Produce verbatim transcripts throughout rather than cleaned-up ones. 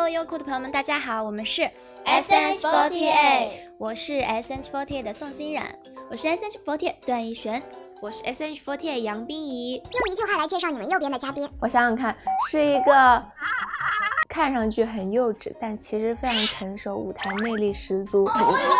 Hello， 优酷的朋友们，大家好，我们是 S H 四十八， 我是 S H 四十八 的宋欣冉， 我是 S H 四十八 段奕璇， 我是 S H 四十八 杨冰怡。 用一句话来介绍你们右边的嘉宾， 我想想看，是一个看上去很幼稚，但其实非常成熟，舞台魅力十足。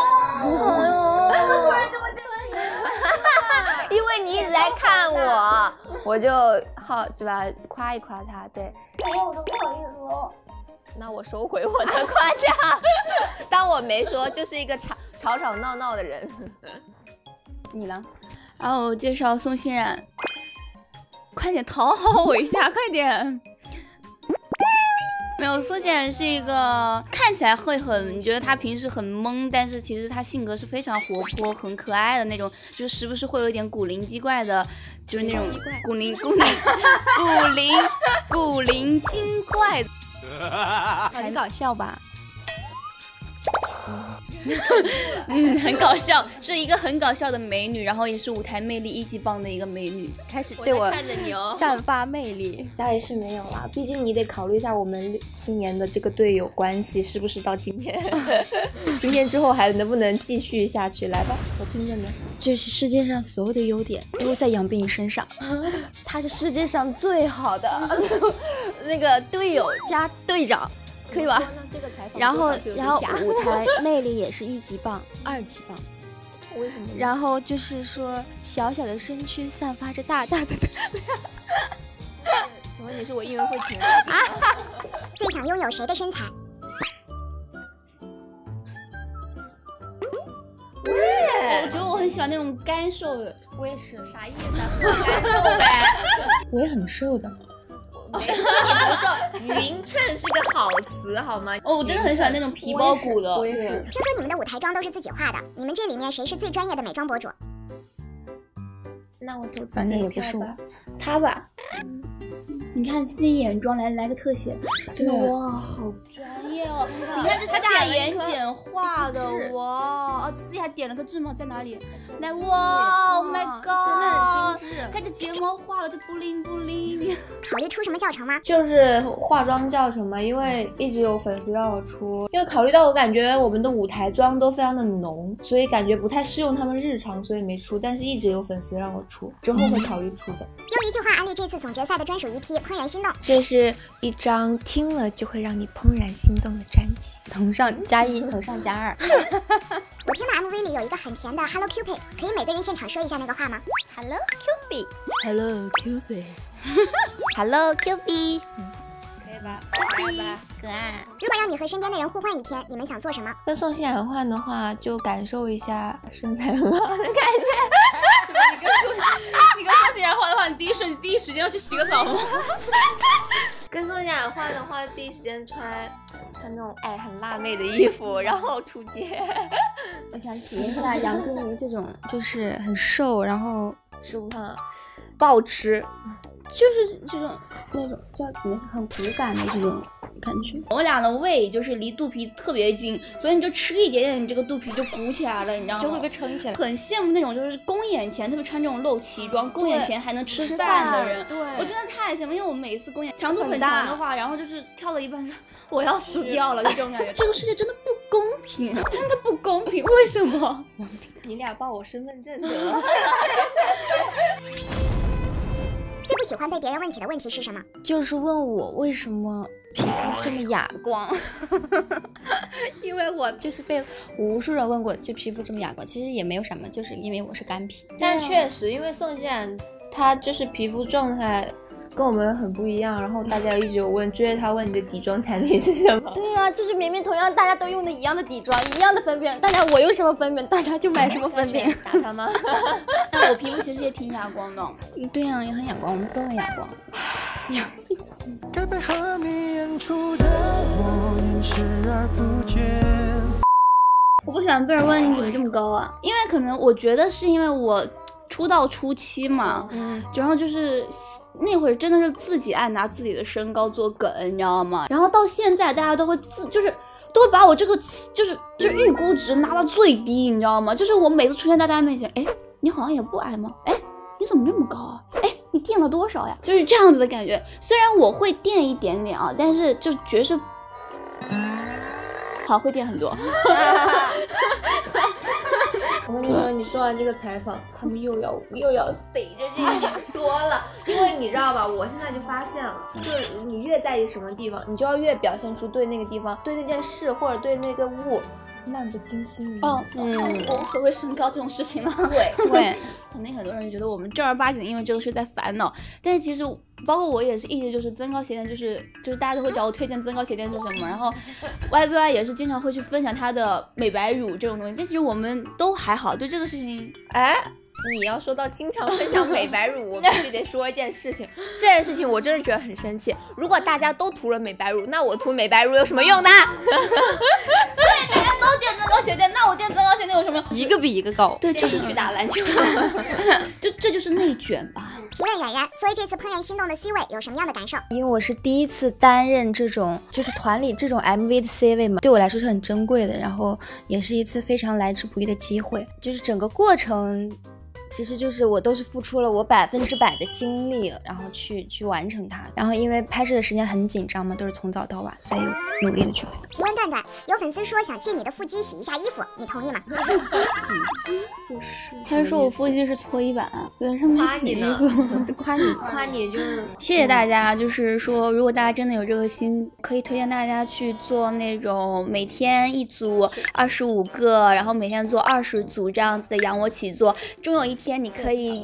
因为你一直在看我，我就好对吧？夸一夸他，对。 哦，我都不好意思哦。 那我收回我的夸奖，当我没说，就是一个吵吵吵闹闹的人。 你呢？然后我介绍宋欣冉，快点讨好我一下，快点。没有，宋欣冉是一个看起来会很，你觉得他平时很懵，但是其实他性格是非常活泼、很可爱的那种，就是时不时会有一点古灵精怪的，就是那种古灵古灵古灵古灵精怪的， 很搞笑吧？ 嗯，很搞笑，是一个很搞笑的美女，然后也是舞台魅力一级棒的一个美女， 开始对我看着你哦， 散发魅力。倒也是没有啦，毕竟你得考虑一下我们七年的这个队友关系是不是到今天，今天之后还能不能继续下去？来吧，我听着呢。 就是世界上所有的优点都在杨冰怡身上，她是世界上最好的那个队友加队长。可以吧？然后，然后舞台魅力也是一级棒、二级棒。 为什么？ 然后就是说，小小的身躯散发着大大的。 请问你是我音乐会请的？ 最想拥有谁的身材？ 我觉得我很喜欢那种干瘦的。 我也是。 啥意思啊？说干瘦呗。 我也很瘦的。 没说你不瘦，匀称是个好词好吗？ 哦，我真的很喜欢那种皮包骨的。 我也是。 听说你们的舞台妆都是自己画的，你们这里面谁是最专业的美妆博主？ 那我就反正也不是我， 他吧。嗯，你看今天眼妆来来个特写，真的哇，好专业哦！你看这下眼睑画的哇，哦，自己还点了个痣吗？在哪里？来哇 ，Oh my god， 真的很精致。 看这睫毛画的就不灵不灵。 考虑出什么教程吗？ 就是化妆教程嘛，因为一直有粉丝让我出，因为考虑到我感觉我们的舞台妆都非常的浓，所以感觉不太适用他们日常，所以没出。但是一直有粉丝让我出，之后会考虑出的。 用一句话安利这次总决赛的专属 E P《怦然心动》。 这是一张听了就会让你怦然心动的专辑， 头上加一，头上加二。 我听的 M V 里有一个很甜的 Hello Cupid， 可以每个人现场说一下那个话吗 ？Hello Cupid，Hello Cupid，Hello Cupid， 可以吧？可以吧？可爱。 如果让你和身边的人互换一天，你们想做什么？ 跟宋欣冉换的话，就感受一下身材很好的感觉。 你跟宋你跟宋欣冉换的话，你第一瞬第一时间要去洗个澡吗？ 跟宋欣冉换的话，第一时间穿穿那种哎很辣妹的衣服，然后出街。 我想体验一下杨冰怡这种，就是很瘦，然后吃不胖，不好吃， 就是这种那种叫怎么很骨感的这种感觉。 我们俩的胃就是离肚皮特别近，所以你就吃一点点，你这个肚皮就鼓起来了，你知道吗？ 就会被撑起来。 很羡慕那种就是公演前特别穿这种露脐装，公演前还能吃饭的人。 对， 我真的太羡慕，因为我每一次公演强度很强的话，然后就是跳了一半，我要死掉了，就这种感觉。这个世界真的不公平，真的不公平，为什么？ 你俩报我身份证得了。 最不喜欢被别人问起的问题是什么？ 就是问我为什么皮肤这么哑光。因为我就是被无数人问过，就皮肤这么哑光，其实也没有什么，就是因为我是干皮。 但确实，因为宋欣冉她就是皮肤状态跟我们很不一样，然后大家一直有问，追着她问你的底妆产品是什么？ 对啊，就是明明同样大家都用的一样的底妆，一样的粉饼，大家我用什么粉饼，大家就买什么粉饼。 打他吗？ 但我皮肤其实也挺哑光的。 对呀、啊，也很哑光，我们都很哑光。 该配合你演出的我演视而不见。 我不喜欢被人问你怎么这么高啊，因为可能我觉得是因为我出道初期嘛，嗯，然后就是那会儿真的是自己爱拿自己的身高做梗，你知道吗？然后到现在大家都会自就是都会把我这个就是就预估值拿到最低，你知道吗？就是我每次出现在大家面前，哎，你好像也不矮吗？哎，你怎么这么高啊？哎，你垫了多少呀？就是这样子的感觉。虽然我会垫一点点啊，但是就绝是好，会垫很多。 我跟你说，你说完这个采访，他们又要又要逮着这一点说了，因为你知道吧，我现在就发现了，就是你越在意什么地方，你就要越表现出对那个地方、对那件事或者对那个物漫不经心于哦， 嗯， 我无所谓身高这种事情了。 对对，肯定很多人觉得我们正儿八经因为这个事在烦恼，但是其实包括我也是一直就是增高鞋垫，就是就是大家都会找我推荐增高鞋垫是什么，然后 Y B Y 也是经常会去分享它的美白乳这种东西，但其实我们都还好，对这个事情， 哎。你要说到经常分享美白乳，我必须得说一件事情。这件事情我真的觉得很生气。如果大家都涂了美白乳，那我涂美白乳有什么用呢？ 对，大家都垫增高鞋垫，那我垫增高鞋垫有什么用？ 一个比一个高。 对，就是去打篮球。 就这就是内卷吧。 提问冉冉，作为这次怦然心动的 C 位，有什么样的感受？ 因为我是第一次担任这种就是团里这种 M V 的 C 位嘛，对我来说是很珍贵的，然后也是一次非常来之不易的机会，就是整个过程。其实就是我都是付出了我百分之百的精力，然后去去完成它。然后因为拍摄的时间很紧张嘛，都是从早到晚，所以努力的去拍。 提问段段，有粉丝说想借你的腹肌洗一下衣服，你同意吗？ 腹肌洗衣服是？ 他是说我腹肌是搓衣板，对，上面洗衣服。 夸你夸你就是谢谢大家，就是说如果大家真的有这个心，可以推荐大家去做那种每天一组二十五个，然后每天做二十组这样子的仰卧起坐，终有一天你可以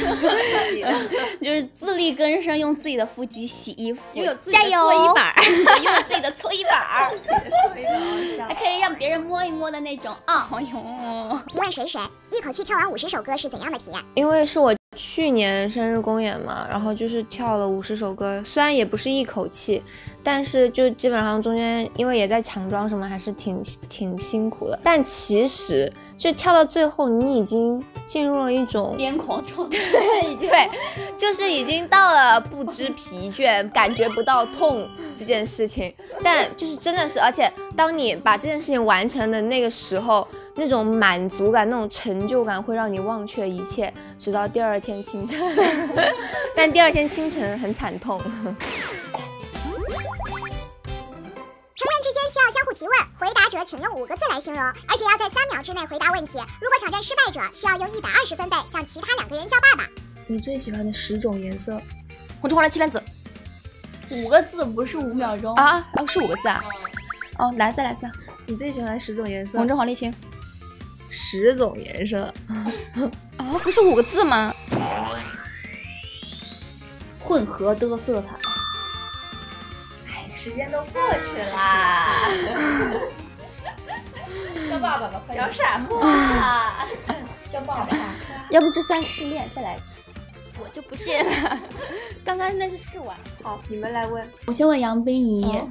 就是自力更生，用自己的腹肌洗衣服， 拥有自己的加油！ 搓衣板， 拥有自己的搓衣板，还可以让别人摸一摸的那种啊！哎呦， 提问谁谁，一口气跳完五十首歌是怎样的体验？ 因为是我去年生日公演嘛，然后就是跳了五十首歌，虽然也不是一口气，但是就基本上中间因为也在抢妆什么，还是挺挺辛苦的。但其实就跳到最后，你已经进入了一种癫狂状态， 对，对，就是已经到了不知疲倦、感觉不到痛这件事情。但就是真的是，而且当你把这件事情完成的那个时候，那种满足感、那种成就感会让你忘却一切，直到第二天清晨。但第二天清晨很惨痛。 成员之间需要相互提问，回答者请用五个字来形容，而且要在三秒之内回答问题。如果挑战失败者，需要用一百二十分贝向其他两个人叫爸爸。 你最喜欢的十种颜色？ 红橙黄蓝青蓝紫。 五个字不是五秒钟啊？哦，是五个字啊？哦，来再来一次。 你最喜欢的十种颜色？ 红橙黄绿青。 十种颜色啊？不是五个字吗？ 混合的色彩。 时间都过去啦， 叫爸爸吧， 小傻瓜， 叫爸爸。 要不这算试炼，再来一次。 我就不信了， 刚刚那是试完。 好，你们来问。 我先问杨冰怡。 哦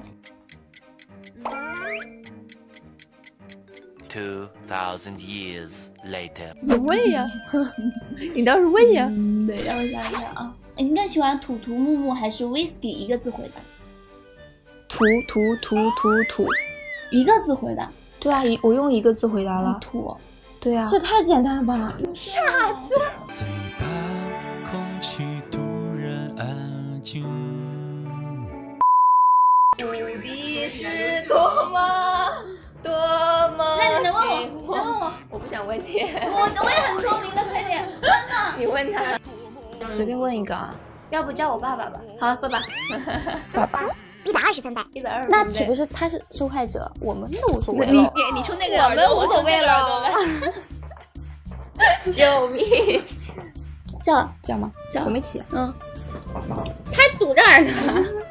Two thousand years later， 你问呀，你倒是问呀。 嗯，对，让我想一想啊，你更喜欢土土木木还是 whisky？ 一个字回答。 土土土土土， 一个字回答。 对啊，我用一个字回答了。 土。 对啊， 这太简单了吧！ 傻子。 最怕空气突然安静。 目的是多么多么。 那你能问我？能问我？ 我不想问你。 我我也很聪明的，快点问啊！ 你问他。 随便问一个啊，要不叫我爸爸吧？ 好，爸爸。 爸爸。 一百二十分贝， 一百二十。 那岂不是他是受害者？我们都无所谓了。 你你你出那个， 我们无所谓了。救命！ 叫叫吗？叫我们一起。 嗯。还堵这儿呢。